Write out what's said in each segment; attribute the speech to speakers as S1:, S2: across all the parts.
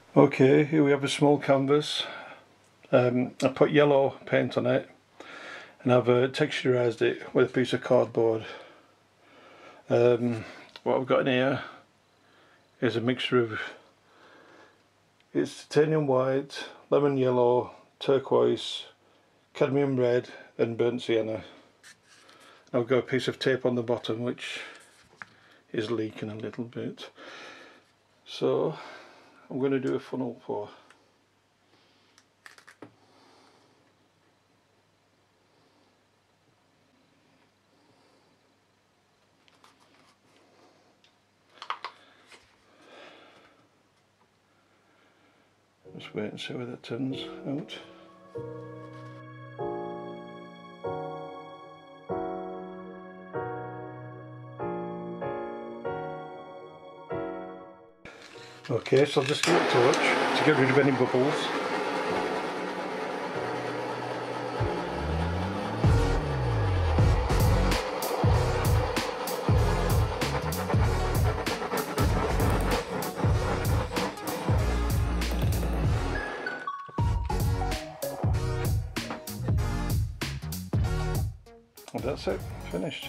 S1: Okay, here we have a small canvas. I put yellow paint on it and I've texturized it with a piece of cardboard. What I've got in here is a mixture of, it's titanium white, lemon yellow, turquoise, cadmium red and burnt sienna. I've got a piece of tape on the bottom which is leaking a little bit. So I'm going to do a funnel for. Just wait and see where that turns out. Okay, so I'll just give it a touch to get rid of any bubbles. And that's it, finished.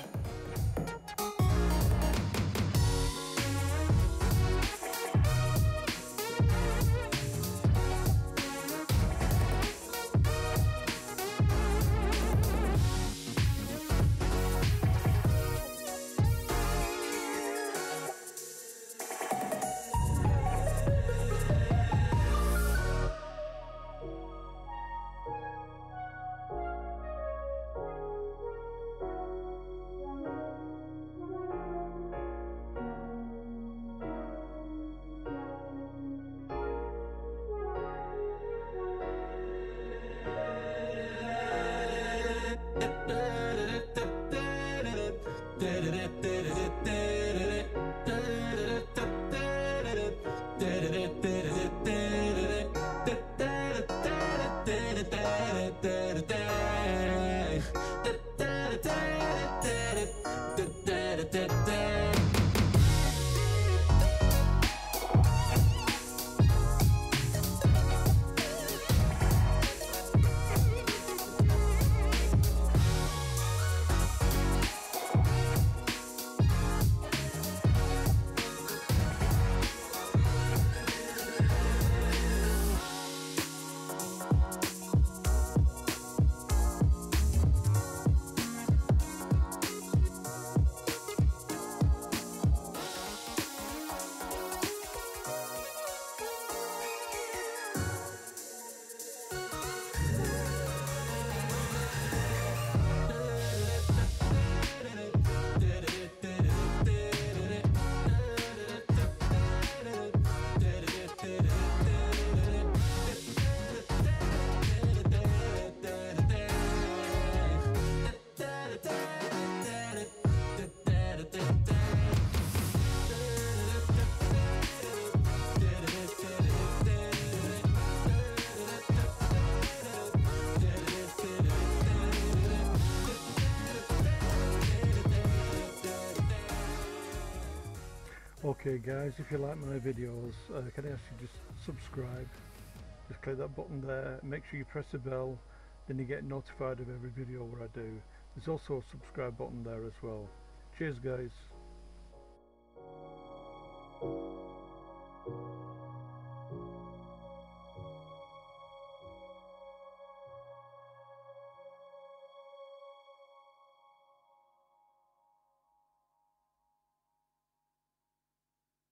S1: Okay guys, if you like my videos, can I ask you just subscribe? Just click that button there, make sure you press the bell, then you get notified of every video where I do. There's also a subscribe button there as well. Cheers guys.